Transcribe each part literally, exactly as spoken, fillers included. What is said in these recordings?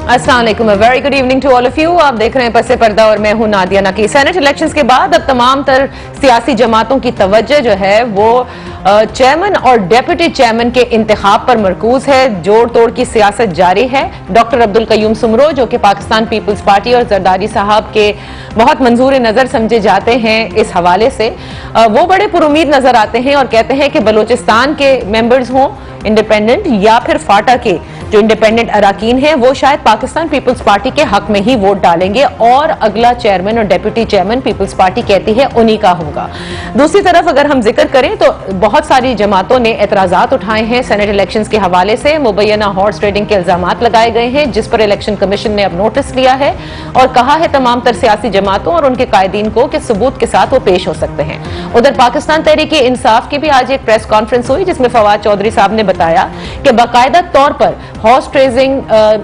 अस्सलाम वालेकुम, very good evening to all of you. आप देख रहे हैं पसे पर्दा और मैं हूं नादिया नकी। सेनेट इलेक्शंस के बाद अब तमाम तर सियासी जमातों की तवज्जो जो है वो चेयरमैन और डेप्यूटी चेयरमैन के इंतखाब पर मरकूज है। जोड़ तोड़ की सियासत जारी है। डॉक्टर अब्दुल कयूम सुमरो जो कि पाकिस्तान पीपल्स पार्टी और जरदारी साहब के बहुत मंजूर नजर समझे जाते हैं, इस हवाले से वो बड़े पुरुमीद नजर आते हैं और कहते हैं कि बलोचिस्तान के मेंबर्स हों इंडिपेंडेंट या फिर फाटा के जो इंडिपेंडेंट अराकीन हैं वो शायद पाकिस्तान पीपल्स पार्टी के हक में ही वोट डालेंगे और अगला चेयरमैन और डेप्यूटी चेयरमैन पीपल्स पार्टी कहती है उन्हीं का होगा। दूसरी तरफ अगर हम जिक्र करें तो बहुत सारी जमातों ने एतराजात उठाए हैं सेनेट इलेक्शंस के हवाले से। मुबैना हॉर्स ट्रेडिंग के इल्जामात लगाए गए हैं जिस पर इलेक्शन कमीशन ने अब नोटिस लिया है और कहा है तमाम तर सियासी जमातों और उनके कायदीन को कि सबूत के साथ वो पेश हो सकते हैं। उधर पाकिस्तान तहरीक इंसाफ की भी आज एक प्रेस कॉन्फ्रेंस हुई जिसमें फवाद चौधरी साहब ने बताया कि बाकायदा तौर पर हॉर्स ट्रेडिंग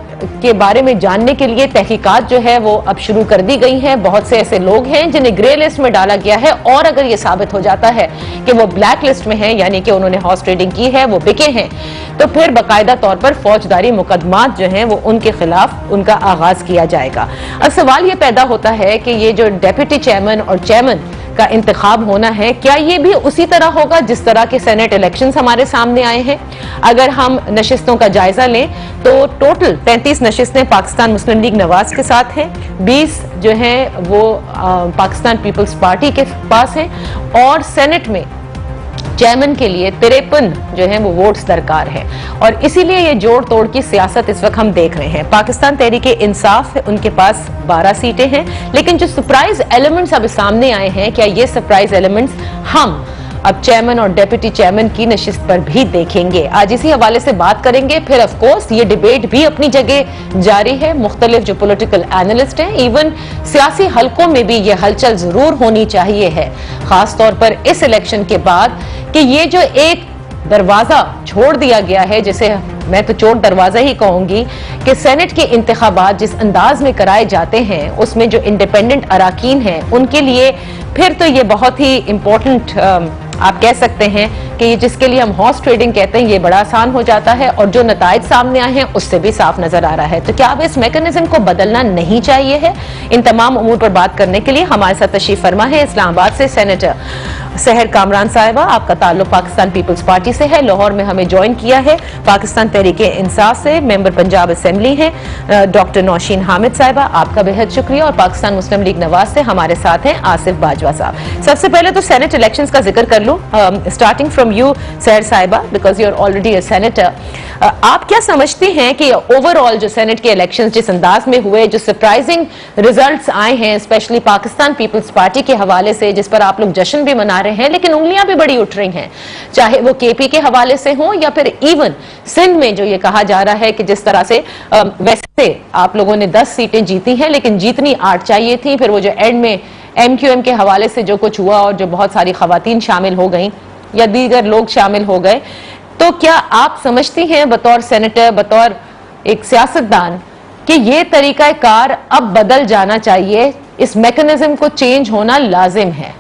के बारे में जानने के लिए तहकीकात जो है वो अब शुरू कर दी गई हैं। बहुत से ऐसे लोग हैं जिन्हें ग्रे लिस्ट में डाला गया है और अगर ये साबित हो जाता है कि वो ब्लैक लिस्ट में है यानी कि उन्होंने हॉर्स ट्रेडिंग की है, वो बिके हैं, तो फिर बाकायदा तौर पर फौजदारी मुकदमात जो हैं वो उनके खिलाफ उनका आगाज किया जाएगा। अब सवाल ये पैदा होता है कि ये जो डेप्यूटी चेयरमैन और चेयरमैन का इंतखाब होना है, क्या ये भी उसी तरह होगा जिस तरह के सेनेट इलेक्शंस हमारे सामने आए हैं? अगर हम नशिस्तों का जायजा लें तो टोटल तैंतीस नशिस्तें पाकिस्तान मुस्लिम लीग नवाज के साथ हैं, बीस जो हैं वो आ, पाकिस्तान पीपल्स पार्टी के पास हैं और सेनेट में चेयरमैन के लिए तिरपन जो है वो वोट्स दरकार है और इसीलिए ये जोड़ तोड़ की सियासत इस वक्त हम देख रहे हैं। पाकिस्तान तहरीक इंसाफ उनके पास बारह सीटें हैं, लेकिन जो सरप्राइज एलिमेंट्स अब सामने आए हैं, क्या ये सरप्राइज एलिमेंट्स हम अब चेयरमैन और डेप्यूटी चेयरमैन की नशिस्त पर भी देखेंगे? आज इसी हवाले से बात करेंगे। फिर ऑफ कोर्स ये डिबेट भी अपनी जगह जारी है। मुख्तलिफ जो पॉलिटिकल एनालिस्ट हैं, इवन सियासी हलकों में भी ये हलचल जरूर होनी चाहिए है, खास तौर पर इस इलेक्शन के बाद कि ये जो एक दरवाजा छोड़ दिया गया है, जिसे मैं तो चोट दरवाजा ही कहूंगी, कि सेनेट के इंतखाबात जिस अंदाज में कराए जाते हैं उसमें जो इंडिपेंडेंट अराकीन हैं उनके लिए फिर तो ये बहुत ही इंपॉर्टेंट आप कह सकते हैं कि ये जिसके लिए हम हॉर्स ट्रेडिंग कहते हैं ये बड़ा आसान हो जाता है और जो नताइज सामने आए हैं उससे भी साफ नजर आ रहा है। तो क्या अब इस मैकेनिज्म को बदलना नहीं चाहिए है? इन तमाम उमूर पर बात करने के लिए हमारे साथ तशरीफ फरमा है इस्लामाबाद से सेनेटर सहर कामरान साहिबा। आपका ताल्लुक पाकिस्तान पीपल्स पार्टी से है। लाहौर में हमें ज्वाइन किया है पाकिस्तान तहरीक इंसाफ से मेंबर पंजाब असेंबली हैं डॉक्टर नौशीन हामिद साहिबा, आपका बेहद शुक्रिया। और पाकिस्तान मुस्लिम लीग नवाज से हमारे साथ हैं आसिफ बाजवा साहब। सबसे पहले तो सेनेट इलेक्शंस का जिक्र कर लूं, स्टार्टिंग फ्रॉम यू सहर साहिबा, because you are already a senator. आप क्या समझती हैं कि ओवरऑल जो सेनेट के इलेक्शंस जिस अंदाज में हुए, जो सरप्राइजिंग रिजल्ट्स आए हैं स्पेशली पाकिस्तान पीपल्स पार्टी के हवाले से, जिस पर आप लोग जश्न भी मना रहे हैं लेकिन उंगलियां भी बड़ी उठ रही हैं, चाहे वो केपी के हवाले से हो या फिर इवन सिंध में जो ये कहा जा रहा है कि जिस तरह से आ, वैसे आप लोगों ने दस सीटें जीती हैं लेकिन जीतनी आठ चाहिए थी, फिर वो जो एंड में एम क्यू एम के हवाले से जो कुछ हुआ और जो बहुत सारी खवातीन शामिल हो गई या दीगर लोग शामिल हो गए, तो क्या आप समझती हैं बतौर सेनेटर, बतौर एक सियासतदान, कि ये तरीका कार अब बदल जाना चाहिए, इस मैकेनिज्म को चेंज होना लाजिम है?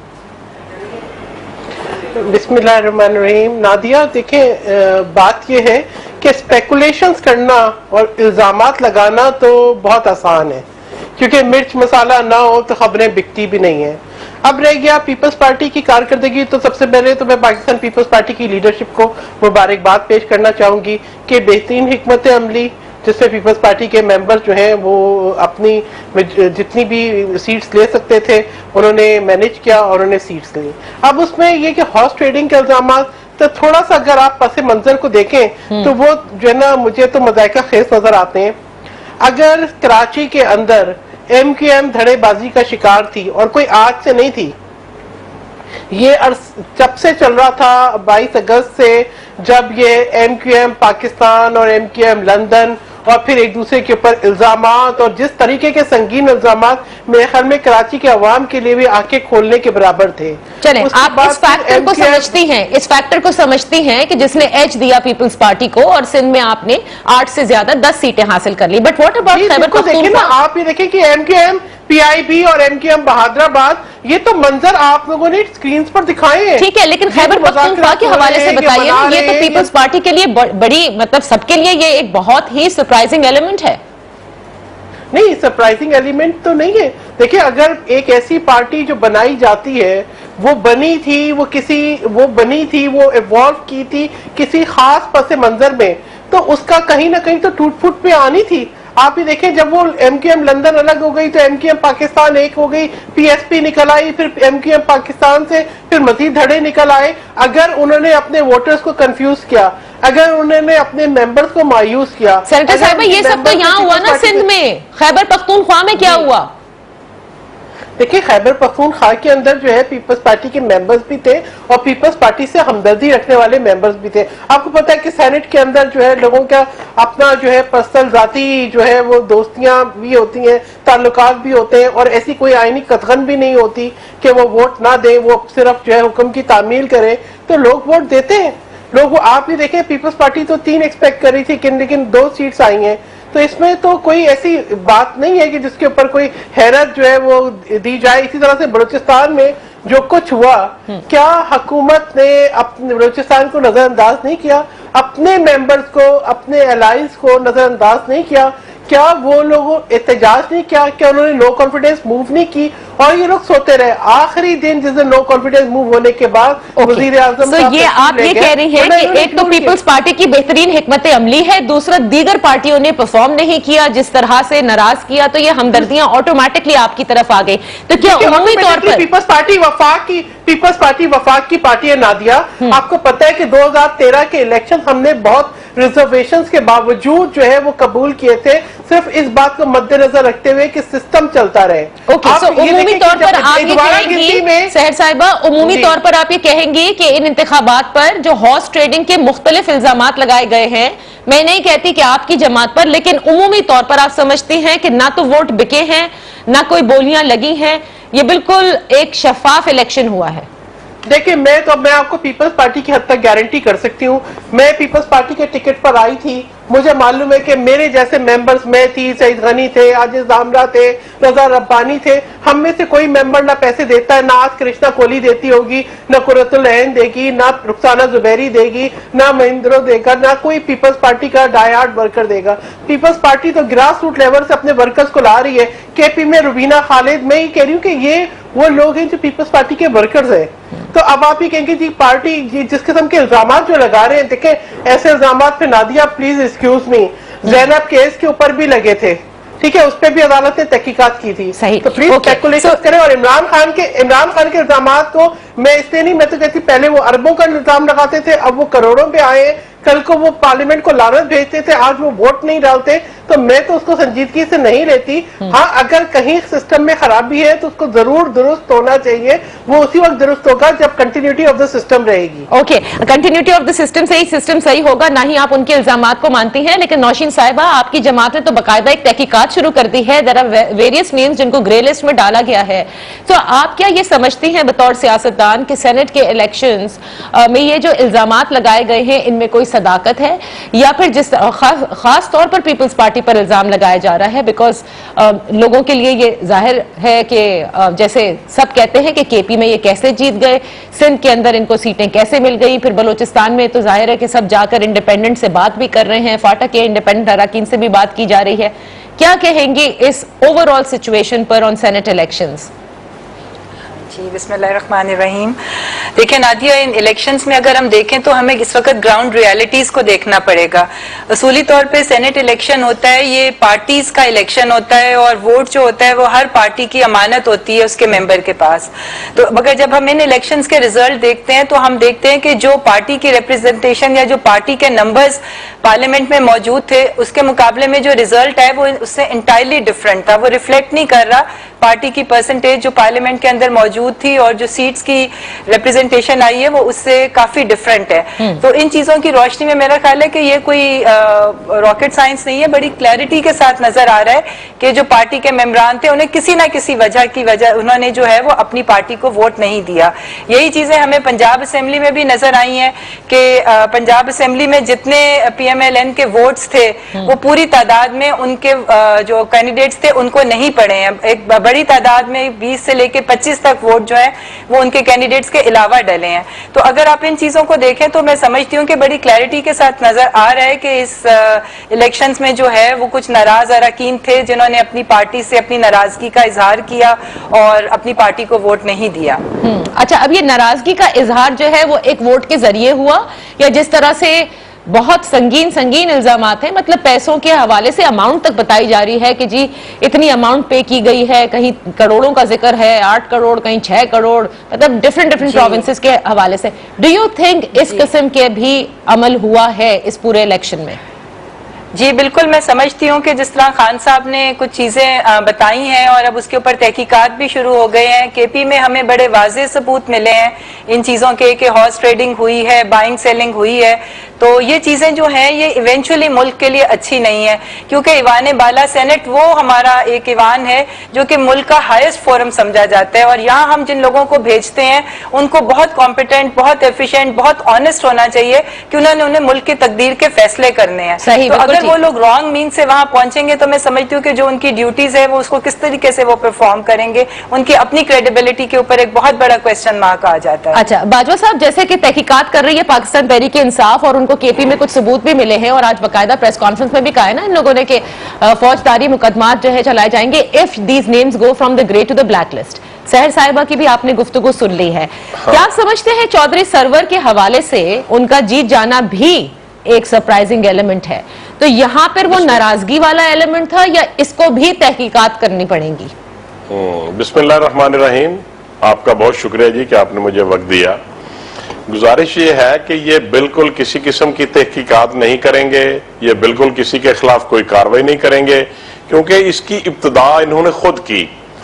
बिस्मिल्लाहिर्रहमानिर्रहीम। नादिया, देखें, बात यह है कि स्पेकुलेशंस करना और इल्जामात लगाना तो बहुत आसान है, क्योंकि मिर्च मसाला ना हो तो खबरें बिकती भी नहीं है। अब रह गया पीपल्स पार्टी की कारकर्दगी, तो सबसे पहले तो मैं पाकिस्तान पीपल्स पार्टी की लीडरशिप को मुबारकबाद पेश करना चाहूंगी कि बेहतरीन हिकमत अमली जिससे पीपल्स पार्टी के मेंबर्स जो हैं वो अपनी जितनी भी सीट्स ले सकते थे उन्होंने मैनेज किया और उन्होंने सीट्स ली। अब उसमें ये कि हॉर्स ट्रेडिंग के इल्जाम, तो थोड़ा सा अगर आप पस मंजर को देखें तो वो जो है ना, मुझे तो मज़ाइका खेज नजर आते हैं। अगर कराची के अंदर एम क्यू एम धड़ेबाजी का शिकार थी और कोई आज से नहीं थी, ये जब से चल रहा था बाईस अगस्त से, जब ये एम क्यू एम पाकिस्तान और एम क्यू एम लंदन और फिर एक दूसरे के ऊपर इल्जामात और जिस तरीके के संगीन इल्जामात मेरे ख्याल में कराची के अवाम के लिए भी आंखें खोलने के बराबर थे। चलें, आप इस फैक्टर को समझती हैं, इस फैक्टर को समझती हैं कि जिसने एच दिया पीपल्स पार्टी को और सिंध में आपने आठ से ज्यादा दस सीटें हासिल कर ली, but what about Khyber Pakhtunkhwa? आप ये देखिए कि M Q M P I B और एम क्यू एम बहादुराबाद, ये तो मंजर आप लोगों ने स्क्रीन पर दिखाए हैं। ठीक है, लेकिन खैबर पख्तूनख्वा के हवाले से बताइए, ये तो पीपल्स पार्टी के लिए बड़ी, मतलब सबके लिए ये एक बहुत ही सरप्राइजिंग एलिमेंट है। नहीं, सरप्राइजिंग एलिमेंट तो नहीं है। देखिए, अगर एक ऐसी पार्टी जो बनाई जाती है, वो बनी थी, वो किसी वो बनी थी, वो इवॉल्व की थी किसी खास पस मंजर में, तो उसका कहीं ना कहीं तो टूट फूट पे आनी थी। आप ही देखें, जब वो एमक्यूएम लंदन अलग हो गई तो एमक्यूएम पाकिस्तान एक हो गई, पीएसपी निकल आई, फिर एमक्यूएम पाकिस्तान से फिर मजीद धड़े निकल आए। अगर उन्होंने अपने वोटर्स को कंफ्यूज किया, अगर उन्होंने अपने मेंबर्स को मायूस किया। सेनेटर साहब, ये सब तो यहाँ हुआ ना सिंध में, खैबर पख्तूनख्वा में क्या हुआ? देखिए, खैबर पख्तूनख्वा के अंदर जो है पीपल्स पार्टी के मेंबर्स भी थे और पीपल्स पार्टी से हमदर्दी रखने वाले मेंबर्स भी थे। आपको पता है कि सेनेट के अंदर जो है लोगों का अपना जो है पर्सनल जाती जो है वो दोस्तियां भी होती हैं, ताल्लुकात भी होते हैं, और ऐसी कोई आईनी कतगन भी नहीं होती कि वो वोट ना दें, वो सिर्फ जो है हुक्म की तामील करें, तो लोग वोट देते हैं। लोग, आप भी देखें, पीपल्स पार्टी तो तीन एक्सपेक्ट कर रही थी, लेकिन दो सीट्स आई हैं, तो इसमें तो कोई ऐसी बात नहीं है कि जिसके ऊपर कोई हैरत जो है वो दी जाए। इसी तरह से बलूचिस्तान में जो कुछ हुआ, क्या हुकूमत ने अपने बलूचिस्तान को नजरअंदाज नहीं किया, अपने मेंबर्स को, अपने अलायंस को नजरअंदाज नहीं किया? क्या वो लोग एहतजाज नहीं किया? क्या उन्होंने नो कॉन्फिडेंस मूव नहीं की और ये लोग सोते रहे? आखिरी दिन जिस दिन नो कॉन्फिडेंस मूव होने के बाद वजीर आजम, तो ये आप ये कह रही हैं कि एक तो पीपल्स पार्टी की बेहतरीन हिकमत अमली है, दूसरा दीगर पार्टियों ने परफॉर्म नहीं किया, जिस तरह से नाराज किया, तो ये हमदर्दियां ऑटोमेटिकली आपकी तरफ आ गई। तो क्या उमूमी तौर पर पीपल्स पार्टी वफाक की पीपल्स पार्टी वफाक की पार्टी है नादिया। आपको पता है कि दो हजार तेरह के इलेक्शन हमने बहुत रिजर्वेशंस के बावजूद जो है वो कबूल किए थे, सिर्फ इस बात को मद्देनजर रखते हुए कि सिस्टम चलता रहे। ओके, सो उमूमी तौर पर आप ये कहेंगी, सहर साहिबा, उमूमी तौर पर आप ये कहेंगी कि इन इंतखाबात पर जो हॉर्स ट्रेडिंग के मुख्तलिफ इल्जामात लगाए गए हैं, मैं नहीं कहती कि आपकी जमात पर, लेकिन उमूमी तौर पर आप समझती हैं कि ना तो वोट बिके हैं, ना कोई बोलियां लगी हैं, ये बिल्कुल एक शफाफ इलेक्शन हुआ है? देखिए, मैं तो मैं आपको पीपल्स पार्टी की हद तक गारंटी कर सकती हूँ। मैं पीपल्स पार्टी के टिकट पर आई थी, मुझे मालूम है कि मेरे जैसे मेंबर्स, मैं थी, सईद गनी थे, आजिज दामरा थे, रजा रब्बानी थे, हम में से कोई मेंबर ना पैसे देता है, ना आज कृष्णा कोहली देती होगी, ना कुर्रतुल ऐन देगी, ना रुखसाना जुबैरी देगी, ना महेंद्रो देगा, ना कोई पीपल्स पार्टी का डायहार्ड वर्कर देगा। पीपल्स पार्टी तो ग्रास रूट लेवल से अपने वर्कर्स को ला रही है। केपी में रुबीना खालिद, मैं ये कह रही हूँ कि ये वो लोग हैं जो पीपल्स पार्टी के वर्कर्स हैं। तो अब आप ही कहेंगे जी पार्टी जिस किस्म के इल्जाम जो लगा रहे हैं, देखें ऐसे इल्जाम पे Nadia please excuse me, Zainab case के ऊपर भी लगे थे, ठीक है, उस पर भी अदालत ने तहकीकात की थी। सही। तो प्लीज कैलकुलेशन करें। और इमरान खान के इमरान खान के इल्जाम को मैं इसलिए नहीं, मैं तो कहती पहले वो अरबों का इल्जाम लगाते थे, अब वो करोड़ों पे आए। कल को वो पार्लियामेंट को लानत भेजते थे, आज वो वोट नहीं डालते, तो मैं तो उसको संजीदगी से नहीं लेती। हाँ, अगर कहीं सिस्टम में खराबी है तो उसको जरूर दुरुस्त होना चाहिए, वो उसी वक्त दुरुस्त होगा जब कंटिन्यूटी ऑफ द सिस्टम रहेगी। Okay, continuity of the system से ही सिस्टम सही होगा, ना ही आप उनके इल्जामात को मानती हैं। लेकिन नौशीन साहिबा, आपकी जमात ने तो बाकायदा एक तहकीकात शुरू कर दी है, देयर आर वेरियस नेम्स जिनको ग्रे लिस्ट में डाला गया है। तो आप क्या ये समझती हैं बतौर सियासतदान कि सेनेट के इलेक्शंस में ये जो इल्जामात लगाए गए हैं इनमें कोई सदाकत है, या फिर जिस खास, खास तौर पर पीपल्स पार्टी पर इल्जाम लगाया जा रहा है, बिकॉज लोगों के लिए ये जाहिर है कि जैसे सब कहते हैं कि केपी में ये कैसे जीत गए, सिंध के अंदर इनको सीटें कैसे मिल गई, फिर बलूचिस्तान में तो जाहिर है कि सब जाकर इंडिपेंडेंट से बात भी कर रहे हैं, फाटा के इंडिपेंडेंट अराकीन से भी बात की जा रही है। क्या कहेंगे इस ओवरऑल सिचुएशन पर ऑन सेनेट इलेक्शंस? जी, बिस्मिल्लाहिर्रहमानिर्रहीम। देखिए नादिया, इन इलेक्शंस में अगर हम देखें तो हमें इस वक्त ग्राउंड रियलिटीज को देखना पड़ेगा। असूली तौर पे सेनेट इलेक्शन होता है, ये पार्टीज का इलेक्शन होता है, और वोट जो होता है वो हर पार्टी की अमानत होती है उसके मेंबर के पास। तो मगर जब हम इन इलेक्शंस के रिजल्ट देखते हैं तो हम देखते हैं कि जो पार्टी की रिप्रेजेंटेशन या जो पार्टी के नंबर्स पार्लियामेंट में मौजूद थे, उसके मुकाबले में जो रिजल्ट है वो उससे इंटायरली डिफरेंट था। वो रिफ्लेक्ट नहीं कर रहा पार्टी की परसेंटेज जो पार्लियामेंट के अंदर मौजूद थी और जो सीट्स की रिप्रेजेंटेशन आई है वो उससे काफी डिफरेंट है। तो इन चीजों की रोशनी में मेरा ख्याल है कि ये कोई रॉकेट साइंस नहीं है, बड़ी क्लैरिटी के साथ नजर आ रहा है कि जो पार्टी के मेंबरान थे उन्हें किसी ना किसी वजह की वजह उन्होंने जो है वो अपनी पार्टी को वोट नहीं दिया। यही चीजें हमें पंजाब असेंबली में भी नजर आई हैं कि पंजाब असेंबली में जितने पीएमएलएन के वोट्स थे वो पूरी तादाद में उनके जो कैंडिडेट्स थे उनको नहीं पड़े हैं। एक बड़ी तादाद में बीस से लेके पच्चीस तक वोट जो है वो उनके कैंडिडेट्स के अलावा डले हैं। तो अगर आप इन चीजों को देखें तो मैं समझती हूँ कि बड़ी क्लैरिटी के साथ नजर आ रहा है कि इस इलेक्शंस में जो है वो कुछ नाराज अरकान थे जिन्होंने अपनी पार्टी से अपनी नाराजगी का इजहार किया और अपनी पार्टी को वोट नहीं दिया। अच्छा, अब ये नाराजगी का इजहार जो है वो एक वोट के जरिए हुआ या जिस तरह से बहुत संगीन संगीन इल्जामात हैं, मतलब पैसों के हवाले से अमाउंट तक बताई जा रही है कि जी इतनी अमाउंट पे की गई है, कहीं करोड़ों का जिक्र है, आठ करोड़ कहीं छह करोड़, मतलब डिफरेंट डिफरेंट प्रोविंसेस के हवाले से। डू यू थिंक इस किस्म के भी अमल हुआ है इस पूरे इलेक्शन में? जी बिल्कुल, मैं समझती हूँ कि जिस तरह खान साहब ने कुछ चीजें बताई हैं और अब उसके ऊपर तहकीकात भी शुरू हो गए हैं। केपी में हमें बड़े वाज़ेह सबूत मिले हैं इन चीजों के कि हॉर्स ट्रेडिंग हुई है, बाइंग सेलिंग हुई है। तो ये चीजें जो हैं ये इवेंचुअली मुल्क के लिए अच्छी नहीं है, क्योंकि ईवान बाला सेनेट वो हमारा एक ईवान है जो कि मुल्क का हाईएस्ट फोरम समझा जाता है और यहाँ हम जिन लोगों को भेजते हैं उनको बहुत कॉम्पिटेंट, बहुत एफिशिएंट, बहुत ऑनेस्ट होना चाहिए कि उन्होंने उन्हें मुल्क की तकदीर के फैसले करने हैं। सही, तो अगर वो लोग रॉन्ग मीन से वहां पहुंचेंगे तो मैं समझती हूँ कि जो उनकी ड्यूटीज है वो उसको किस तरीके से वो परफॉर्म करेंगे, उनकी अपनी क्रेडिबिलिटी के ऊपर एक बहुत बड़ा क्वेश्चन मार्क आ जाता है। अच्छा बाजवा साहब, जैसे कि तहकीकात कर रही है पाकिस्तान तहरीक इंसाफ और उनको केपी में कुछ सबूत भी मिले हैं और आज बाकायदा प्रेस कॉन्फ्रेंस में भी कहा है ना इन लोगों ने कि फौजदारी मुकदमात जो है चलाए जाएंगे if these names go from the grey to the black list. Sahar साहिबा की भी आपने गुफ्तगू सुन ली है। हाँ। क्या समझते हैं चौधरी सरवर के हवाले से उनका जीत जाना भी एक सरप्राइजिंग एलिमेंट है, तो यहाँ पर वो नाराजगी वाला एलिमेंट था या इसको भी तहकीकात करनी पड़ेगी? बिस्मिल्लाह रहमान रहीम, आपका बहुत शुक्रिया जी कि आपने मुझे वक्त दिया। गुजारिश ये है कि ये बिल्कुल किसी किस्म की तहकीकात नहीं करेंगे, ये बिल्कुल किसी के खिलाफ कोई कार्रवाई नहीं करेंगे, क्योंकि इसकी इब्तिदा इन्होंने खुद की।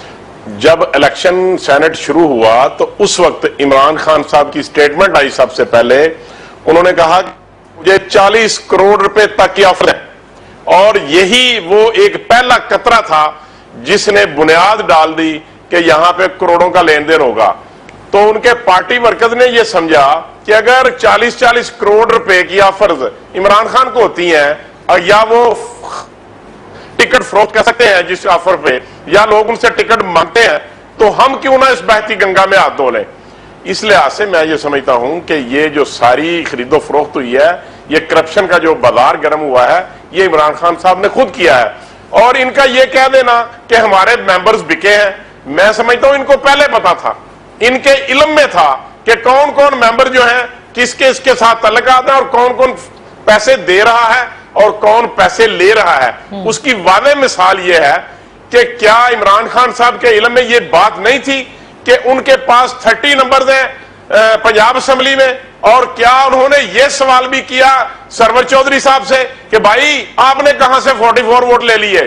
जब इलेक्शन सेनेट शुरू हुआ तो उस वक्त इमरान खान साहब की स्टेटमेंट आई, सबसे पहले उन्होंने कहा मुझे चालीस करोड़ रुपए तक की ऑफर है और यही वो एक पहला कतरा था जिसने बुनियाद डाल दी कि यहां पे करोड़ों का लेन देन होगा। तो उनके पार्टी वर्कर्स ने यह समझा कि अगर चालीस चालीस करोड़ रुपए की ऑफर्स इमरान खान को होती हैं या वो टिकट फरोख्त कर सकते हैं जिस ऑफर पे, या लोग उनसे टिकट मांगते हैं, तो हम क्यों ना इस बहती गंगा में हाथ धो लें। इस लिहाज से मैं ये समझता हूं कि ये जो सारी खरीदो फरोख्त हुई है, ये करप्शन का जो बाजार गर्म हुआ है, ये इमरान खान साहब ने खुद किया है। और इनका ये कह देना कि हमारे मेंबर्स बिके हैं, मैं समझता हूं इनको पहले पता था, इनके इल्म में था कि कौन कौन मेंबर जो है किसके इसके साथ तल्लुकात है और कौन कौन पैसे दे रहा है और कौन पैसे ले रहा है। उसकी वाज़ेह मिसाल यह है कि क्या इमरान खान साहब के इल्म में यह बात नहीं थी कि उनके पास तीस नंबर्स हैं पंजाब असेंबली में, और क्या उन्होंने यह सवाल भी किया सरवर चौधरी साहब से कि भाई आपने कहां से चौवालीस वोट ले लिए।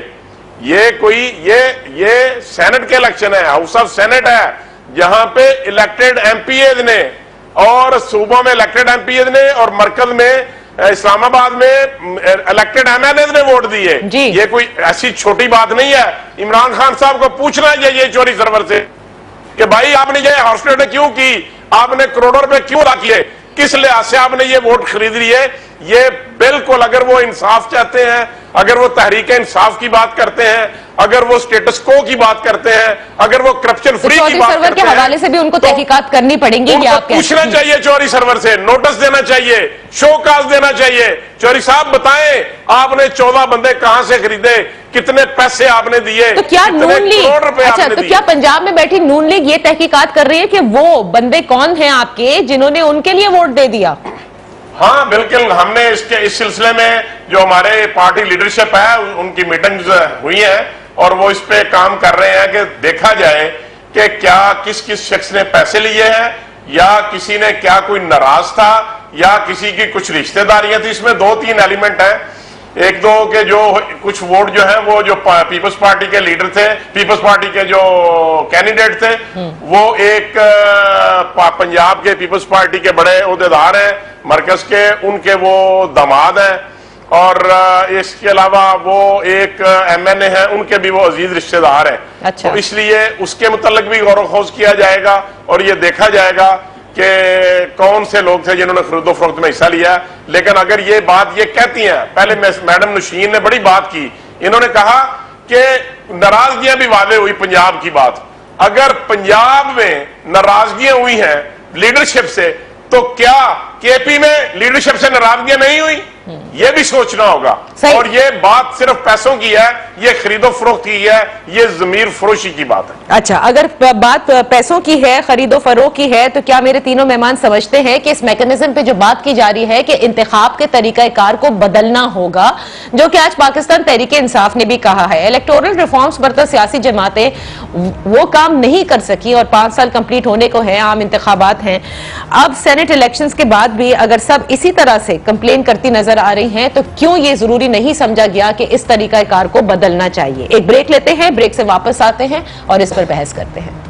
ये कोई ये ये सेनेट के इलेक्शन है, हाउस ऑफ सेनेट है, जहां पे इलेक्टेड एमपीएज ने और सूबों में इलेक्टेड एमपीएज ने और मरकज में इस्लामाबाद में इलेक्टेड एमएलए ने वोट दिए। ये कोई ऐसी छोटी बात नहीं है। इमरान खान साहब को पूछना चाहिए चौधरी सरवर से कि भाई आपने ये हॉर्स ट्रेडिंग क्यों की, आपने करोड़ों रुपए क्यों अदा किए, किस लिहाज से आपने ये वोट खरीद लिए। ये बिल्कुल, अगर वो इंसाफ चाहते हैं, अगर वो तहरीक इंसाफ की बात करते हैं, अगर वो स्टेटस को की बात करते हैं, अगर वो करप्शन फ्री तो की बात करते हैं, के हवाले से भी उनको तो तहकीकात करनी पड़ेगी। उनको आप पूछना चाहिए चौधरी सरवर से, नोटिस देना चाहिए, शोकाज देना चाहिए। चौधरी साहब बताएं आपने चौदह बंदे कहां से खरीदे, कितने पैसे आपने दिए, तो क्या नून लीग, अच्छा तो क्या पंजाब में बैठी नून लीग ये तहकीकात कर रही है कि वो बंदे कौन हैं आपके जिन्होंने उनके लिए वोट दे दिया? हाँ बिल्कुल, हमने इसके इस सिलसिले में जो हमारे पार्टी लीडरशिप है उनकी मीटिंग्स हुई हैं और वो इस पे काम कर रहे हैं कि देखा जाए कि क्या किस किस शख्स ने पैसे लिए हैं, या किसी ने क्या कोई नाराज था, या किसी की कुछ रिश्तेदारियां थी। इसमें दो तीन एलिमेंट हैं। एक दो के जो कुछ वोट जो है वो जो पीपल्स पार्टी के लीडर थे, पीपल्स पार्टी के जो कैंडिडेट थे, वो एक पंजाब के पीपल्स पार्टी के बड़े ओहदेदार हैं मरकज के, उनके वो दामाद हैं, और इसके अलावा वो एक एमएनए हैं, उनके भी वो अजीज रिश्तेदार हैं। अच्छा। तो इसलिए उसके मुतल्लिक भी गौर खोज किया जाएगा और ये देखा जाएगा कि कौन से लोग थे जिन्होंने खरीदो फरोख्त में हिस्सा लिया। लेकिन अगर ये बात ये कहती हैं, पहले मैडम नशीन ने बड़ी बात की, इन्होंने कहा कि नाराजगियां भी वाले हुई पंजाब की बात, अगर पंजाब में नाराजगियां हुई हैं लीडरशिप से, तो क्या केपी में लीडरशिप से नाराजगियां नहीं हुई? ये भी सोचना होगा। और ये बात सिर्फ पैसों की है, ये खरीदो फरोख्त की है, ये जमीर फरोशी की बात है। अच्छा, अगर बात पैसों की है, खरीदो फरोख्त की है, तो क्या मेरे तीनों मेहमान समझते हैं कि इस मैकेनिज्म पे जो बात की जा रही है कि इंतखाब के तरीकाकार को बदलना होगा, जो कि आज पाकिस्तान तहरीक इंसाफ ने भी कहा है। इलेक्टोरल रिफॉर्म्स पर तो सियासी जमातें वो काम नहीं कर सकी और पांच साल कंप्लीट होने को है, आम इंतखाबात हैं। अब सेनेट इलेक्शंस के बाद भी अगर सब इसी तरह से कंप्लेन करती नजर आ रही हैं, तो क्यों ये जरूरी नहीं समझा गया कि इस तरीकाकार को बदलना चाहिए? एक ब्रेक लेते हैं, ब्रेक से वापस आते हैं और इस पर बहस करते हैं।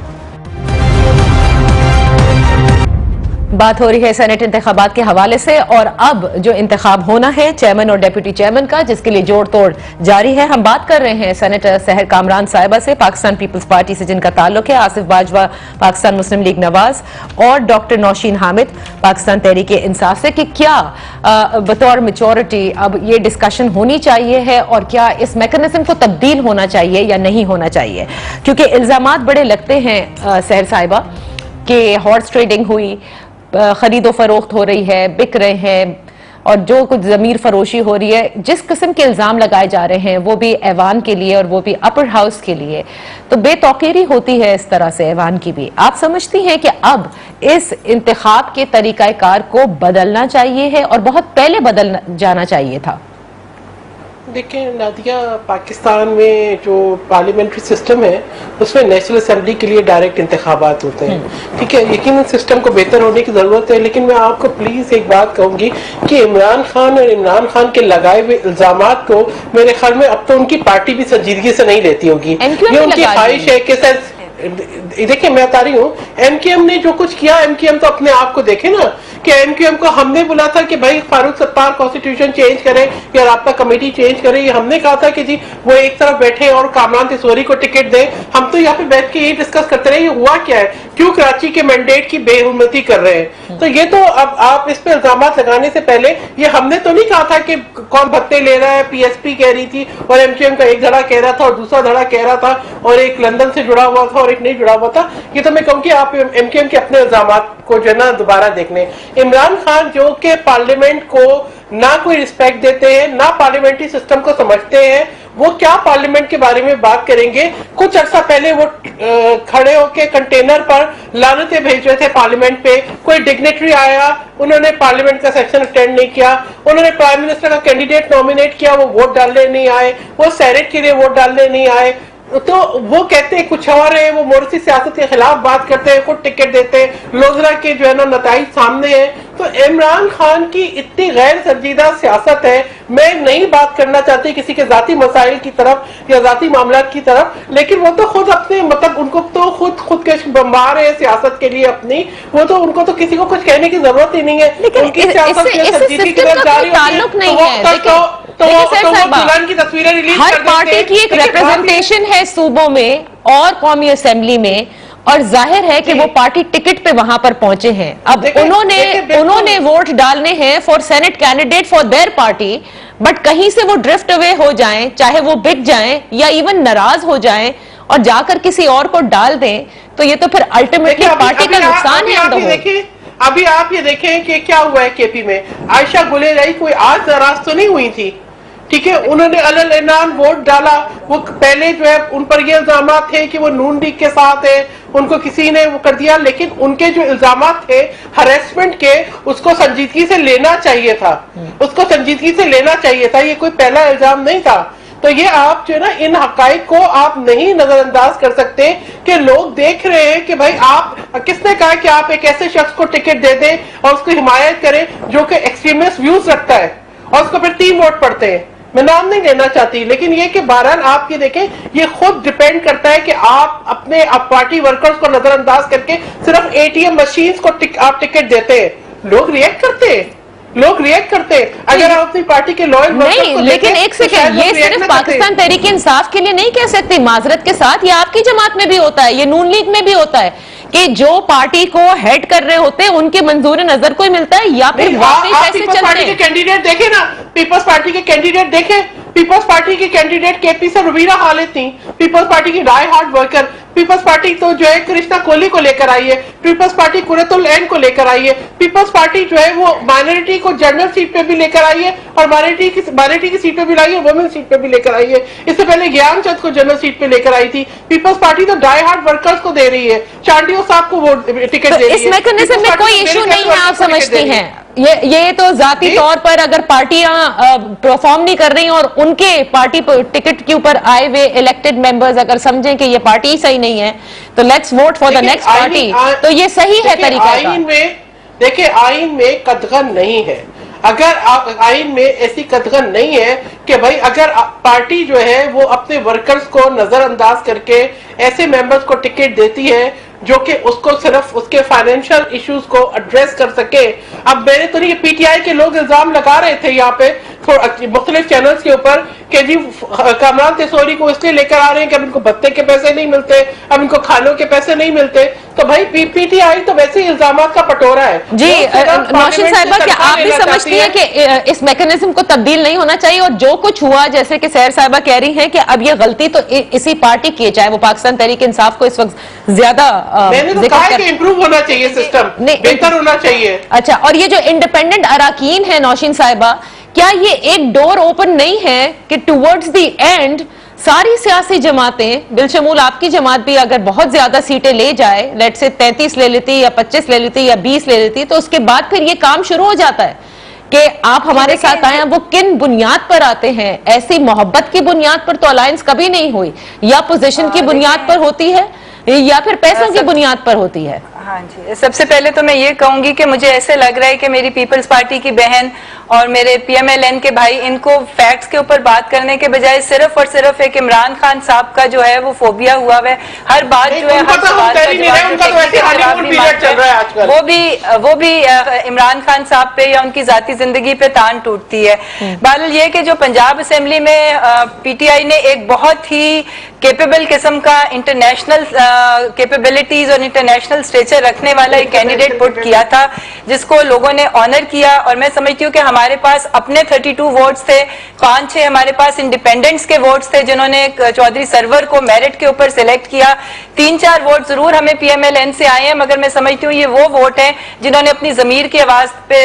बात हो रही है सेनेट इंतखाबात के हवाले से, और अब जो इंतखाब होना है चेयरमैन और डेप्यूटी चेयरमैन का, जिसके लिए जोड़ तोड़ जारी है। हम बात कर रहे हैं सेनेटर सहर कामरान साहिबा से, पाकिस्तान पीपल्स पार्टी से जिनका ताल्लुक है, आसिफ बाजवा पाकिस्तान मुस्लिम लीग नवाज, और डॉक्टर नौशीन हामिद पाकिस्तान तहरीक इंसाफ से, कि क्या बतौर मेजॉरिटी अब ये डिस्कशन होनी चाहिए है और क्या इस मैकेनिज्म को तब्दील होना चाहिए या नहीं होना चाहिए। क्योंकि इल्जामात बड़े लगते हैं सहर साहिबा कि हॉर्स ट्रेडिंग हुई, खरीदो फरोख्त हो रही है, बिक रहे हैं, और जो कुछ जमीर फरोशी हो रही है, जिस किस्म के इल्जाम लगाए जा रहे हैं वो भी ऐवान के लिए और वो भी अपर हाउस के लिए, तो बेतौकीरी होती है इस तरह से ऐवान की भी। आप समझती हैं कि अब इस इंतखाब के तरीकाकार को बदलना चाहिए है और बहुत पहले बदल जाना चाहिए था? देखिए नादिया, पाकिस्तान में जो पार्लियामेंट्री सिस्टम है उसमें नेशनल असेंबली के लिए डायरेक्ट इंतखाबात होते हैं, ठीक है। यकीनन सिस्टम को बेहतर होने की जरूरत है, लेकिन मैं आपको प्लीज एक बात कहूंगी कि इमरान खान और इमरान खान के लगाए हुए इल्जामात को मेरे ख्याल में अब तो उनकी पार्टी भी संजीदगी से नहीं लेती होगी। ये उनकी ख्वाहिश है कि सर, देखिए मैं बता रही हूँ, एमकेएम ने जो कुछ किया, एमकेएम तो अपने आप को देखे ना, कि एमकेएम को हमने बोला था कि भाई फारूक सत्तार कॉन्स्टिट्यूशन चेंज करें या राब्ता कमेटी चेंज करें, ये हमने कहा था कि जी वो एक तरफ बैठे और कामरान तिसोरी को टिकट दें। हम तो यहाँ पे बैठ के ये डिस्कस करते रहे, ये हुआ क्या है, क्यों कराची के मैंडेट की बेहुरमती कर रहे हैं। तो ये तो अब आप इस पे इल्जाम लगाने से पहले ये हमने तो नहीं कहा था कि कौन भत्ते ले रहा है, पीएसपी कह रही थी और एमकेएम का एक धड़ा कह रहा था और दूसरा धड़ा कह रहा था और एक लंदन से जुड़ा हुआ था और एक नहीं जुड़ा हुआ था। ये तो मैं कहूँ कि आप एमकेएम के अपने इल्जाम को जो है ना दोबारा देख लें। इमरान खान जो कि पार्लियामेंट को ना कोई रिस्पेक्ट देते हैं, ना पार्लियामेंट्री सिस्टम को समझते हैं, वो क्या पार्लियामेंट के बारे में बात करेंगे। कुछ अर्सा पहले वो खड़े होके कंटेनर पर लानतें भेज रहे थे पार्लियामेंट पे, कोई डिग्नेटरी आया, उन्होंने पार्लियामेंट का सेशन अटेंड नहीं किया, उन्होंने प्राइम मिनिस्टर का कैंडिडेट नॉमिनेट किया, वो वोट डालने नहीं आए, वो सेनेट के लिए वोट डालने नहीं आए, तो वो कहते हैं कुछ और है, वो मोरसी सियासत के खिलाफ बात करते हैं, कुछ टिकट देते हैं, लोजरा के जो है ना नताइज सामने है। तो इमरान खान की इतनी गैर संजीदा सियासत है। मैं नहीं बात करना चाहती किसी के जाती मसाइल की तरफ या जाती मामला की तरफ, लेकिन वो तो खुद अपने मतलब उनको तो खुद खुद के बम्बार है सियासत के लिए अपनी, वो तो उनको तो किसी को कुछ कहने की जरूरत ही नहीं है। उनकी सियासत संजीदगी की तरफ जारी की तस्वीरें रिलीज हर पार्टी की एक रिप्रेजेंटेशन है सूबों में और कौमी असेंबली में, और जाहिर है कि वो पार्टी टिकट पे वहां पर पहुंचे हैं। अब उन्होंने उन्होंने वोट डालने हैं for senate candidate for their party, but कहीं से वो ड्रिफ्ट अवे हो जाएं, चाहे वो बिक जाएं या इवन नाराज हो जाएं और जाकर किसी और को डाल दें, तो ये तो फिर अल्टीमेटली पार्टी का नुकसान है। अभी आप ये देखें कि क्या हुआ है केपी में। आयशा गुलेराई कोई आज नाराज तो नहीं हुई थी, ठीक है, उन्होंने अलल इनान वोट डाला। वो पहले जो है उन पर ये इल्जाम थे कि वो नून लीग के साथ है, उनको किसी ने वो कर दिया, लेकिन उनके जो इल्जाम थे हरेसमेंट के, उसको संजीदगी से लेना चाहिए था, उसको संजीदगी से लेना चाहिए था। ये कोई पहला इल्जाम नहीं था। तो ये आप जो है ना इन हकाइक को आप नहीं नजरअंदाज कर सकते कि लोग देख रहे हैं कि भाई आप किसने कहा कि आप एक ऐसे शख्स को टिकट दे दें और उसको हिमायत करें जो कि एक्सट्रीमिस्ट व्यूज रखता है और उसको फिर तीन वोट पड़ते हैं। मैं नाम नहीं लेना चाहती, लेकिन ये कि बहरहाल आप ये देखें, ये खुद डिपेंड करता है कि आप अपने आप पार्टी वर्कर्स को नजरअंदाज करके सिर्फ एटीएम मशीन्स को टिक, आप टिकट देते हैं, लोग रिएक्ट करते हैं, लोग रिएक्ट करते हैं। अगर आप अपनी पार्टी के लॉयल नहीं, लेकिन एक सेकंड, ये सिर्फ पाकिस्तान तहरीक इंसाफ के लिए नहीं कह सकती, माजरत के साथ ये आपकी जमात में भी होता है, ये नून लीग में भी होता है कि जो पार्टी को हेड कर रहे होते हैं उनके मंजूर नजर कोई मिलता है या फिर वाकई पैसे चलते हैं। कैंडिडेट देखे ना, पीपल्स पार्टी के कैंडिडेट देखे, पीपल्स पार्टी की कैंडिडेट केपी से रुबीना खालिद थी, पीपल्स पार्टी की die hard worker. Peoples Party तो जो है कृष्णा कोहली को लेकर आई है, पीपल्स पार्टी कुरतुल ऐन को लेकर आई है, पीपल्स पार्टी जो है वो माइनॉरिटी को जनरल सीट पे भी लेकर आई है और माइनॉरिटी की माइनॉरिटी की सीट पे भी लाई है, वुमेन सीट पे भी लेकर आई है। इससे पहले ज्ञानचंद को जनरल सीट पे लेकर आई थी। पीपल्स पार्टी तो डाई हार्ड वर्कर्स को दे रही है, चांडियो साहब को वोट टिकट दे रही है। इस मैकेनिज्म में कोई इशू नहीं है, आप समझती हैं? ये ये तो जाती तौर पर अगर पार्टियां परफॉर्म नहीं कर रही और उनके पार्टी टिकट के ऊपर आए हुए इलेक्टेड मेंबर्स अगर समझें कि ये पार्टी सही नहीं है तो let's vote for the next party, तो ये सही है तरीका। आइन में देखिए, आइन में कदगन नहीं है। अगर आइन में ऐसी कदगन नहीं है कि भाई अगर पार्टी जो है वो अपने वर्कर्स को नजरअंदाज करके ऐसे मेंबर्स को टिकट देती है जो कि उसको सिर्फ उसके फाइनेंशियल इश्यूज को एड्रेस कर सके। अब मैंने तो नहीं, पीटीआई के लोग इल्जाम लगा रहे थे यहाँ पे मुख्तलिफ चैनल्स के ऊपर कि जी कमरान तेसोरी को इसलिए लेकर आ रहे हैं कि अब इनको भत्ते के पैसे नहीं मिलते, अब इनको खानों के पैसे नहीं मिलते। तो भाई पीटीआई तो वैसे ही इल्जाम का पटोरा है। जी नौशीन साहिबा, क्या आप भी समझती हैं कि इस मैकेनिज्म को तब्दील नहीं होना चाहिए और जो कुछ हुआ, जैसे कि सैर साहिबा कह रही हैं कि अब ये गलती तो इसी पार्टी की है, चाहे वो पाकिस्तान तहरीक इंसाफ को इस वक्त ज्यादा मैंने तो कहा कि इम्प्रूव होना चाहिए, सिस्टम बेहतर होना चाहिए। अच्छा, और ये जो इंडिपेंडेंट अराकीन है नौशीन साहिबा, क्या ये एक डोर ओपन नहीं है कि टुवर्ड्स द एंड सारी सियासी जमातें, बिलशमूल आपकी जमात भी, अगर बहुत ज्यादा सीटें ले जाए, लेट से तैंतीस ले लेती या पच्चीस ले लेती या बीस ले लेती, तो उसके बाद फिर ये काम शुरू हो जाता है कि आप हमारे साथ आए। वो किन बुनियाद पर आते हैं? ऐसी मोहब्बत की बुनियाद पर तो अलायंस कभी नहीं हुई, या पोजीशन की बुनियाद पर होती है या फिर पैसों की बुनियाद पर होती है। हाँ जी, सबसे पहले तो मैं ये कहूंगी कि मुझे ऐसे लग रहा है कि मेरी पीपल्स पार्टी की बहन और मेरे पीएमएलएन के भाई, इनको फैक्ट्स के ऊपर बात करने के बजाय सिर्फ और सिर्फ एक इमरान खान साहब का जो है वो फोबिया हुआ है। हर बात जो है, हर सवाल का जवाब, वो भी वो भी इमरान खान साहब पे या उनकी जाती जिंदगी पे तान टूटती है। बहरहाल ये कि जो पंजाब असेंबली में पीटीआई ने एक बहुत ही कैपेबल किस्म का इंटरनेशनल कैपेबिलिटीज और इंटरनेशनल स्टेचर रखने वाला एक कैंडिडेट पुट किया था, जिसको लोगों ने ऑनर किया। और मैं समझती हूँ कि हमारे पास अपने बत्तीस वोट्स थे, पांच छह हमारे पास इंडिपेंडेंट्स के वोट्स थे जिन्होंने चौधरी सरवर को मेरिट के ऊपर सिलेक्ट किया। तीन चार वोट जरूर हमें पीएमएलएन से आए हैं, मगर मैं समझती हूँ ये वो वोट हैं जिन्होंने अपनी जमीर की आवाज पे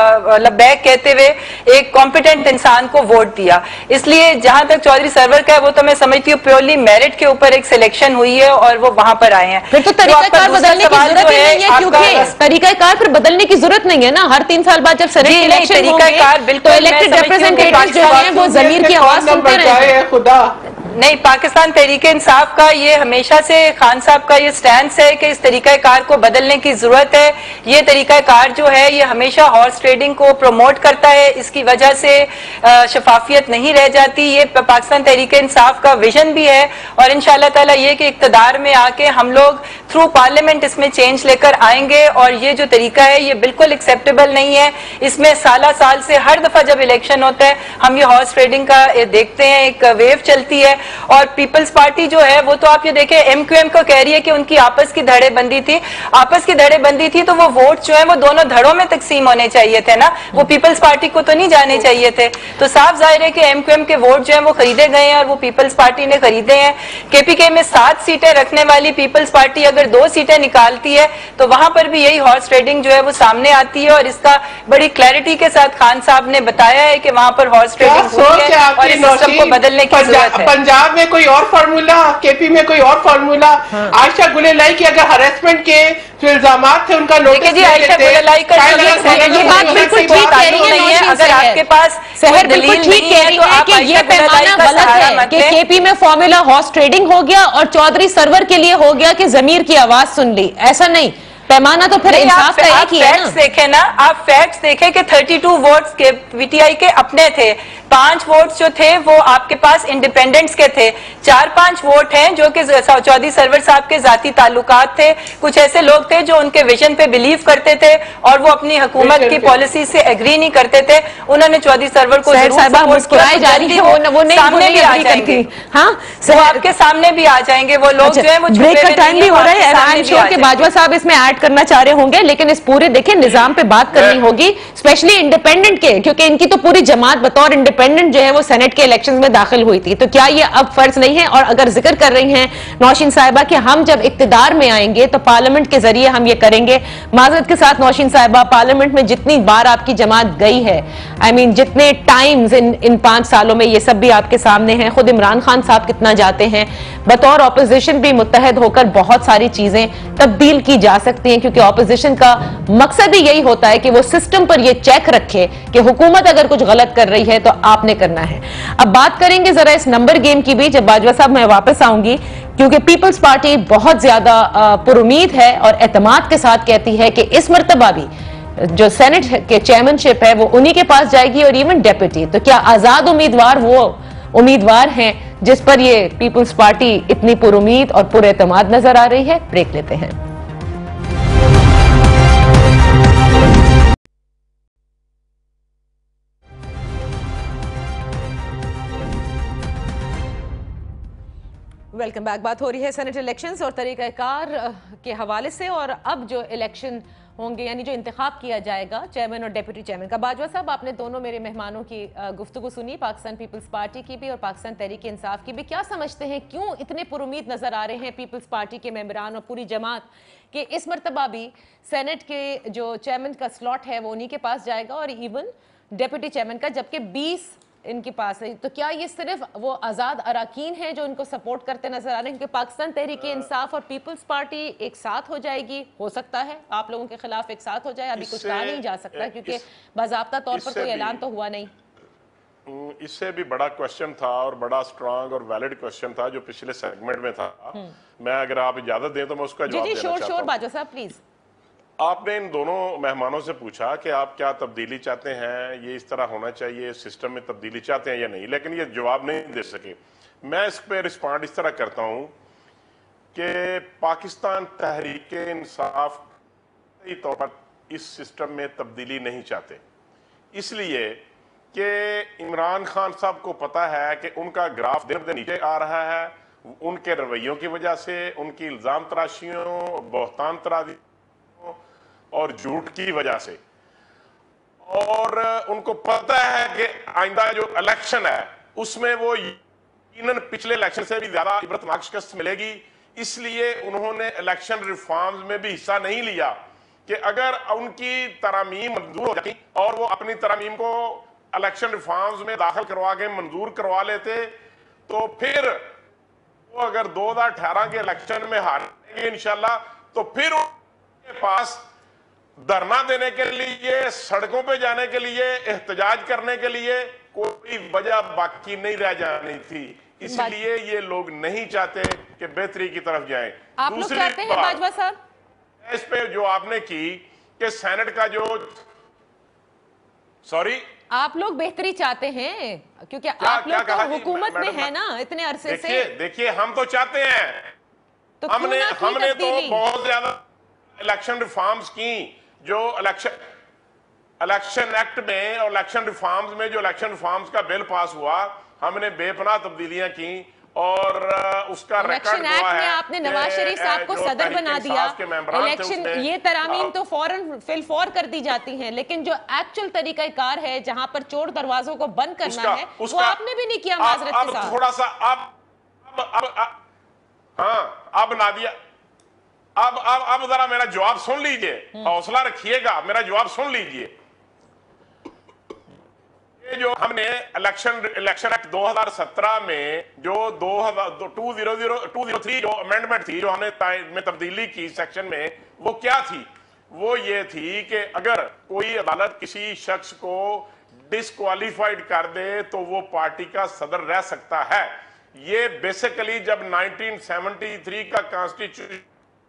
लब्बैक कहते हुए एक कॉम्पिटेंट इंसान को वोट दिया। इसलिए जहां तक चौधरी सरवर का है, वो तो मैं समझती हूँ प्योरली मेरिट के ऊपर एक सिलेक्शन हुई है और वो वहां पर आए हैं। फिर तो तरीकाकार बदलने की जरूरत नहीं है, क्योंकि तरीकाकार फिर बदलने की जरूरत नहीं है ना। हर तीन साल बाद जब सेनेट इलेक्शन होंगे तो इलेक्टेड रिप्रेजेंटेटिव्स जो हैं वो जमीर की आवाज सुनते रहे। खुदा नहीं, पाकिस्तान तहरीक इंसाफ का ये हमेशा से खान साहब का ये स्टैंड है कि इस तरीकाकार को बदलने की जरूरत है। ये तरीकाकार जो है ये हमेशा हॉर्स ट्रेडिंग को प्रमोट करता है, इसकी वजह से शफाफियत नहीं रह जाती। ये पाकिस्तान तहरीक इंसाफ का विजन भी है और इंशाअल्लाह ताला ये कि इक्तदार में आके हम लोग थ्रू पार्लियामेंट इसमें चेंज लेकर आएंगे। और ये जो तरीका है ये बिल्कुल एक्सेप्टेबल नहीं है। इसमें साला साल से हर दफा जब इलेक्शन होता है हम ये हॉर्स ट्रेडिंग का देखते हैं, एक वेव चलती है। और पीपल्स पार्टी जो है वो तो आप ये देखें, एमक्यूएम को कह रही है कि उनकी आपस की धड़ेबंदी थी। आपस की धड़ेबंदी थी तो वो वोट जो है वो दोनों धड़ों में तकसीम होने चाहिए थे ना, वो पीपल्स पार्टी को तो नहीं जाने चाहिए थे। तो साफ जाहिर है कि एमक्यूएम के वोट जो है वो खरीदे गए हैं और वो पीपल्स पार्टी ने खरीदे हैं। केपीके में सात सीटें रखने वाली पीपल्स पार्टी अगर दो सीटें निकालती है तो वहां पर भी यही हॉर्स ट्रेडिंग जो है वो सामने आती है। और इसका बड़ी क्लैरिटी के साथ खान साहब ने बताया है कि वहां पर हॉर्स ट्रेडिंग हुई है और इस सिस्टम को बदलने की जरूरत है। पंजाब में कोई और फार्मूला, केपी में कोई और फार्मूला। हाँ। आयशा गुलेलाई की अगर हरेसमेंट के जो इल्जाम थे उनका नोटिस जी, आयशा गुलेलाई का ये बात बिल्कुल ठीक कह रही है। अगर आपके पास शहर बिल्कुल ठीक कह रही है कि ये पैमाना गलत है कि केपी में फॉर्मूला हॉर्स ट्रेडिंग हो गया और चौधरी सरवर के लिए हो गया कि जमीर की आवाज सुन ली। ऐसा नहीं, पैमाना तो फिर इंसाफ का एक ही है ना। देखें ना, आप फैक्ट्स देखें कि बत्तीस वोट्स के पीटीआई के अपने थे, पांच वोट्स जो थे वो आपके पास इंडिपेंडेंट्स के थे, चार पांच वोट हैं जो कि चौधरी सरवर साहब के जाती ताल्लुकात थे। कुछ ऐसे लोग थे जो उनके विजन पे बिलीव करते थे और वो अपनी हुकूमत की पॉलिसी से एग्री नहीं करते थे। उन्होंने चौधरी सरवर को मुस्कुराए जा रही है, वो सामने भी आ जाएंगे। हाँ, वो आपके सामने भी आ जाएंगे वो लोग जो है वो। ब्रेक का टाइम भी हो रहा है, बाजवा साहब इसमें ऐड करना चाह रहे होंगे, लेकिन इस पूरे देखिए निजाम पे बात करनी होगी, स्पेशली इंडिपेंडेंट के, क्योंकि इनकी तो पूरी जमात बतौर इंडिपेंडेंट जो है वो सेनेट के इलेक्शंस में दाखिल हुई थी। तो क्या ये अब फर्ज नहीं है? और अगर जिक्र कर रही हैं नौशीन साहिबा कि हम जब इक्तिदार में आएंगे तो पार्लियामेंट के जरिए हम ये करेंगे, माजरत के साथ नौशीन साहिबा, पार्लियामेंट में जितनी बार आपकी जमात गई है, आई I मीन mean, जितने टाइम्स इन इन पांच सालों में, ये सब भी आपके सामने है। खुद इमरान खान साहब कितना जाते हैं, बतौर ऑपोजिशन भी मुत्तहद होकर बहुत सारी चीजें तब्दील की जा सकती हैं, क्योंकि ऑपोजिशन का मकसद ही यही होता है कि वो सिस्टम पर ये चेक रखे कि हुकूमत अगर कुछ गलत कर रही है तो आपने करना है। अब बात करेंगे जरा इस नंबर गेम की भी, जब बाजवा साहब मैं वापस आऊंगी, क्योंकि पीपल्स पार्टी बहुत ज्यादा पुरुमीद है और एतमाद के साथ कहती है कि इस मर्तबा भी जो सेनेट के चेयरमैनशिप है वो उन्हीं के पास जाएगी और इवन डेप्यूटी। तो क्या आजाद उम्मीदवार वो उम्मीदवार हैं जिस पर ये पीपल्स पार्टी इतनी पुरुमीद और पुरएतमाद नजर आ रही है? ब्रेक लेते हैं। Welcome back. बात हो रही है सेनेट इलेक्शंस और तरीक़ाकार के हवाले से, और अब जो इलेक्शन होंगे यानी जो इंतखाब किया जाएगा चेयरमैन और डेप्यूटी चेयरमैन का। बाजवा साहब, आपने दोनों मेरे मेहमानों की गुफ्तगू सुनी, पाकिस्तान पीपल्स पार्टी की भी और पाकिस्तान तहरीक इंसाफ की भी। क्या समझते हैं क्यों इतने पुरुमीद नजर आ रहे हैं पीपल्स पार्टी के मेंबरान और पूरी जमात कि इस मरतबा भी सेनेट के जो चेयरमैन का स्लॉट है वो उन्हीं के पास जाएगा और इवन डेप्यूटी चेयरमैन का, जबकि बीस इनके पास है? तो क्या ये सिर्फ वो आजाद अराकीन हैं जो इनको सपोर्ट करते नजर आ रहे हैं कि पाकिस्तान तहरीक इंसाफ और पीपल्स पार्टी एक साथ हो जाएगी? हो सकता है आप लोगों के खिलाफ एक साथ हो जाए, अभी कुछ कहा नहीं जा सकता क्योंकि बाज़ाब्ता तौर पर कोई ऐलान तो हुआ नहीं। इससे भी बड़ा क्वेश्चन था और बड़ा स्ट्रांग और वैलिड क्वेश्चन था जो पिछले सेगमेंट में था। मैं अगर आप इजाजत दें तो मैं उसका जवाब देना चाहता हूं। बाजवा साहब प्लीज। आपने इन दोनों मेहमानों से पूछा कि आप क्या तब्दीली चाहते हैं, ये इस तरह होना चाहिए, सिस्टम में तब्दीली चाहते हैं या नहीं, लेकिन ये जवाब नहीं दे सके। मैं इस पे रिस्पॉन्ड इस तरह करता हूं कि पाकिस्तान तहरीक इंसाफ सही तौर पर इस सिस्टम में तब्दीली नहीं चाहते, इसलिए कि इमरान खान साहब को पता है कि उनका ग्राफ दिन दिन नीचे आ रहा है, उनके रवैयों की वजह से, उनकी इल्ज़ाम तराशियों, बहतान तराजी और झूठ की वजह से, और उनको पता है कि आइंदा जो इलेक्शन है उसमें वो यकीनन पिछले इलेक्शन से भी ज्यादा इबरतनाक शिकस्त मिलेगी। इसलिए उन्होंने इलेक्शन रिफॉर्म्स में भी हिस्सा नहीं लिया कि अगर उनकी तरामीम मंजूर हो जाती और वो अपनी तरामीम को इलेक्शन रिफॉर्म्स में दाखिल करवा के मंजूर करवा लेते तो फिर वो अगर दो हजार अठारह के इलेक्शन में हारेंगे इंशाल्लाह, तो फिर उनके पास धरना देने के लिए, सड़कों पे जाने के लिए, एहतजाज करने के लिए कोई वजह बाकी नहीं रह जानी थी। इसलिए ये लोग नहीं चाहते कि बेहतरी की तरफ जाएं। आप लोग चाहते हैं बाजवा साहब? इस पे जो आपने की कि सेनेट का जो, सॉरी, आप लोग बेहतरी चाहते हैं क्योंकि क्या, आप लोग तो हुकूमत में है ना इतने अरसे से। देखिए देखिए हम तो चाहते हैं, तो हमने हमने तो बहुत ज्यादा इलेक्शन रिफॉर्म्स की, जो इलेक्शन इलेक्शन एक्ट में और इलेक्शन रिफॉर्म्स में जो इलेक्शन रिफॉर्म्स का बिल पास हुआ, हमने बेपनाह तब्दीलियां की और उसका इलेक्शन एक्ट में आपने नवाज शरीफ साहब को सदर बना दिया। इलेक्शन ये तरामीम तो फौरन फिल फौर कर दी जाती हैं, लेकिन जो एक्चुअल तरीकाकार है जहां पर चोर दरवाजों को बंद करना उसका, है उसका, वो आपने भी नहीं किया माजरत के साथ। थोड़ा सा अब अब अब हाँ अब नादिया अब अब अब जरा मेरा जवाब सुन लीजिए, हौसला रखिएगा, मेरा जवाब सुन लीजिए। ये जो हमने इलेक्शन इलेक्शन एक्ट दो हज़ार सत्रह में जो दो हज़ार दो हज़ार तीन जो अमेंडमेंट थी, जो हमने में तब्दीली की सेक्शन में, वो क्या थी? वो ये थी कि अगर कोई अदालत किसी शख्स को डिस्क्वालीफाइड कर दे तो वो पार्टी का सदर रह सकता है। ये बेसिकली जब नाइनटीन सेवेंटी थ्री का कॉन्स्टिट्यूशन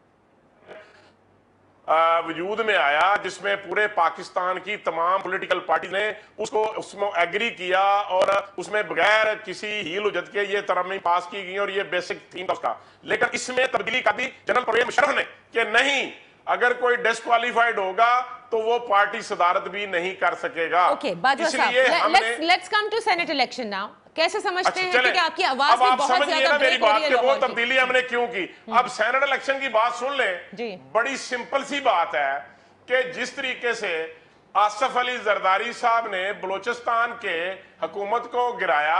वजूद में आया, जिसमें पूरे पाकिस्तान की तमाम पॉलिटिकल पार्टी ने उसको उसमें एग्री किया और उसमें बगैर किसी हील उजत के ये तरमीम पास की गई और ये बेसिक थीम था उसका। लेकिन इसमें तब्दीली कर दी जनरल परवेज मुशर्रफ ने कि नहीं, अगर कोई डिस्क्वालीफाइड होगा तो वो पार्टी सदारत भी नहीं कर सकेगा। ओके बाजवा साहब, let's come to senate election now. कैसे समझते अच्छा, हैं? चले, क्योंकि आपकी आवाज अब भी आप बहुत समझिए ज्यादा ना मेरी ब्रेक हो बात रही है के वो लाहौर की। तब्दीली हमने क्यों की। अब सेनेट इलेक्शन की बात सुन लें जी। बड़ी सिंपल सी बात है कि जिस तरीके से आसफ अली जरदारी साहब ने बलूचिस्तान के हुकूमत को गिराया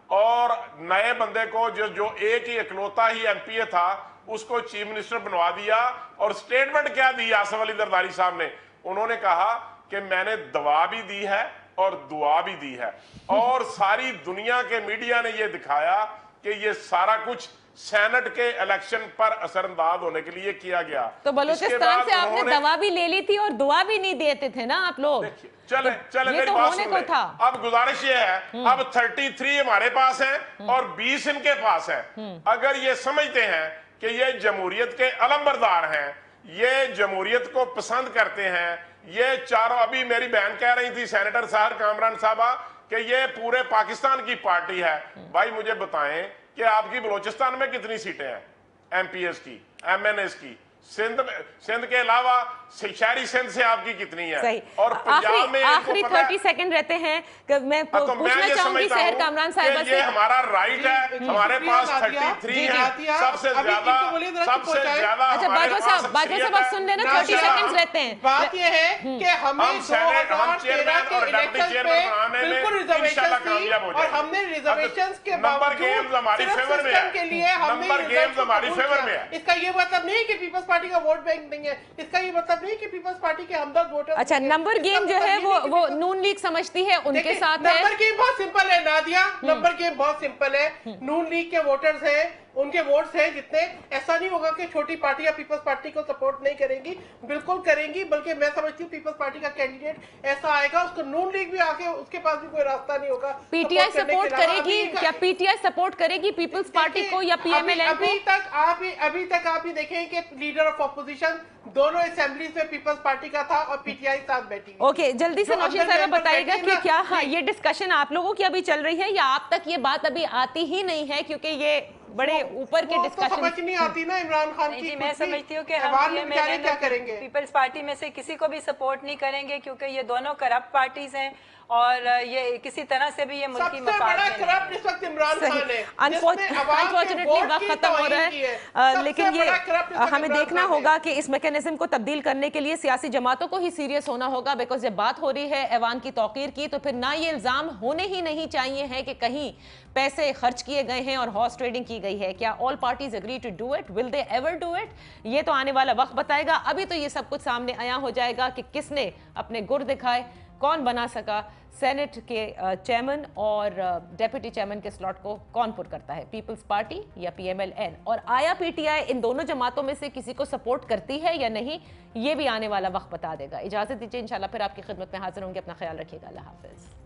और नए बंदे को जो जो एक ही इकलौता ही एमपीए था उसको चीफ मिनिस्टर बनवा दिया। और स्टेटमेंट क्या दी आसफ अली जरदारी साहब ने? उन्होंने कहा कि मैंने दवा भी दी है और दुआ भी दी है। और सारी दुनिया के मीडिया ने यह दिखाया कि यह सारा कुछ सेनेट के इलेक्शन पर असरअंदाज होने के लिए किया गया। तो बलूचिस्तान से आपने दवा भी ले ली थी और दुआ भी नहीं देते थे ना आप लोग। चले चले ये मेरी तो बात होने सुन को ले। था। अब गुजारिश ये है, अब तैंतीस हमारे पास है और बीस इनके पास है। अगर ये समझते हैं कि ये जमहूरियत के अलमबरदार हैं, ये जमहूरियत को पसंद करते हैं, ये चारों, अभी मेरी बहन कह रही थी सेनेटर साहब कामरान साहबा कि ये पूरे पाकिस्तान की पार्टी है। भाई मुझे बताएं कि आपकी बलूचिस्तान में कितनी सीटें हैं एमपीएस की, एमएनएस की? सिंध में, सिंध के अलावा शहरी सिंध से आपकी कितनी है? सही। और पंजाब में आखिरी तीस सेकंड रहते हैं कि मैं तो पूछना चाहूंगी शहर कामरान साहिबा से। ये हमारा राइट है, हमारे पास तैंतीस है, सबसे ज्यादा सबसे ज्यादा। अच्छा बाजवा साहब, बाजवा साहब आप सुन लेना, तीस सेकंड्स रहते हैं। बात ये है कि हमें दो हज़ार तेरह के इलेक्शन पे बिल्कुल रिजर्वेशन थी और हमने रिजर्वेशन के बावजूद हमारी फेवर में है, के लिए हमने नंबर गेम्स हमारी फेवर में है। इसका ये मतलब नहीं कि पीपल्स पार्टी का वोट बैंक नहीं है, इसका ये मतलब नहीं कि पीपल्स पार्टी के हमदर्द वोटर। अच्छा नंबर गेम जो है वो वो नून लीग समझती है उनके साथ है। नंबर गेम बहुत सिंपल है नादिया, नंबर गेम बहुत सिंपल है। नून लीग के वोटर्स हैं, उनके वोट्स हैं जितने, ऐसा नहीं होगा कि छोटी पार्टी या पीपल्स पार्टी को सपोर्ट नहीं करेंगी, बिल्कुल करेंगी। बल्कि मैं समझती हूँ पीपल्स पार्टी का कैंडिडेट ऐसा आएगा, उसको नून लीग भी आके उसके पास भी कोई रास्ता नहीं होगा। पीटीआई सपोर्ट करेगी क्या? पीटीआई सपोर्ट करेगी पीपल्स पार्टी को या पीएमएलएन को? अभी तक आप अभी तक आप ये देखें कि लीडर ऑफ ऑपोजिशन दोनों असेंबलीज में पीपल्स पार्टी का था और पीटीआई साथ बैठी। ओके जल्दी से नौशीन साहब बताइएगा कि क्या हाँ ये डिस्कशन आप लोगों की अभी चल रही है या आप तक ये बात अभी आती ही नहीं है क्योंकि ये बड़े ऊपर के डिस्कशन तो समझ नहीं आती ना इमरान खान की। मैं समझती हूँ कि हम क्या करेंगे, पीपल्स पार्टी में से किसी को भी सपोर्ट नहीं करेंगे क्योंकि ये दोनों करप्ट पार्टीज हैं और ये किसी तरह से भी ये मुल्की मफाद में करप्ट इस वक्त इमरान खान है। अनफॉर्चुनेटली वक्त खत्म हो रहा है, लेकिन ये हमें देखना होगा कि इस मैकेनिज्म को तब्दील करने के लिए सियासी जमातों को ही सीरियस होना होगा। बिकॉज जब बात हो रही है ऐवान की तौकीर की तो फिर ना ये इल्जाम होने ही नहीं चाहिए है कि कहीं पैसे खर्च किए गए हैं और हॉर्स ट्रेडिंग की गई है। क्या all parties agree to do it? Will they ever do it? ये तो आने वाला वक्त बताएगा। अभी तो ये सब कुछ सामने आया हो जाएगा कि किसने अपने गुर दिखाए, कौन बना सका सेनेट के चेयरमैन और डेप्यूटी चेयरमैन के स्लॉट को कौन पुर करता है, पीपल्स पार्टी या पीएमएलएन? और आया पीटीआई इन दोनों जमातों में से किसी को सपोर्ट करती है या नहीं, ये भी आने वाला वक्त बता देगा। इजाजत दीजिए, इंशाल्लाह फिर आपकी खिदमत में हाजिर होंगे। अपना ख्याल रखिएगा। अल्लाह हाफिज।